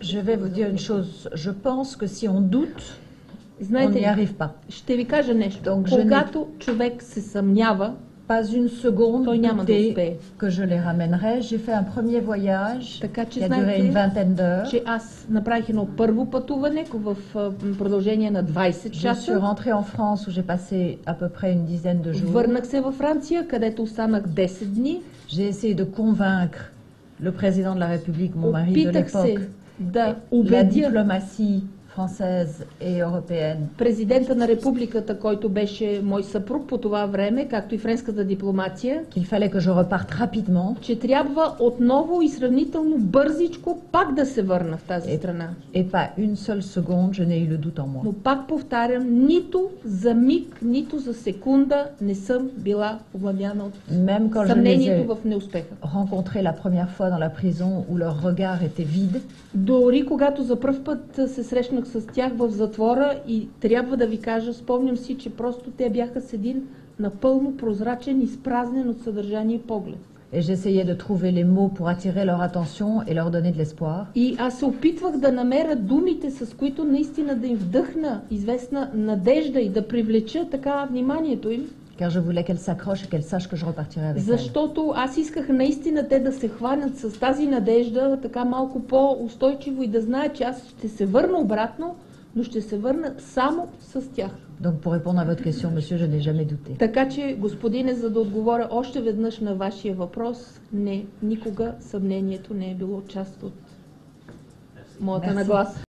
Je vais vous dire une chose. Je pense que si on doute, on Знаете n'y ли, arrive pas. ще ви кажа нещо. Donc, Когато човек се съмнява, Pas une seconde той няма да douté успее. que je les ramènerai. J'ai fait un premier voyage Така че qui a duré une знаете, vingtaine d'heures. че аз направих едно първо пътуване в продължение на 20 Je suis часа. rentrée en France où j'ai passé à peu près une dizaine de jours. Върнах се във Франция, където останах 10 дни. J'ai essayé de convaincre le président de la République, mon mari de Опитах се l'époque, да la убедя diplomatie française et européenne президента на републиката, който беше мой съпруг по това време, както и френската дипломация, qu'il fallait que je reparte rapidement че трябва отново и сравнително бързичко пак да се върна в тази страна. et pas une seule seconde je n'ai eu le doute en moi. Но пак повтарям, нито за миг, нито за секунда не съм била овладяна от Même quand je les ai съмнението в неуспеха. rencontrés la première fois dans la prison où leur regard était vide, Дори когато за пръв път се срещнах с тях в затвора и трябва да ви кажа, спомням си, че просто те бяха с един напълно прозрачен, изпразнен от съдържание поглед. et j'essayais de trouver les mots pour attirer leur attention et leur donner de l'espoir. И аз се опитвах да намеря думите, с които наистина да им вдъхна известна надежда и да привлеча така вниманието им. Car je voulais qu'elles s'accrochent et qu'elles sachent que je repartirai avec elles. Защото аз исках наистина те да се хванат с тази надежда, така малко по-устойчиво и да знаят, че аз ще се върна обратно, но ще се върна само с тях. Donc pour répondre à votre question, monsieur, je n'ai jamais douté. Така че, господине, за да отговоря още веднъж на вашия въпрос, не, никога съмнението не е било част от моята Merci. нагласа.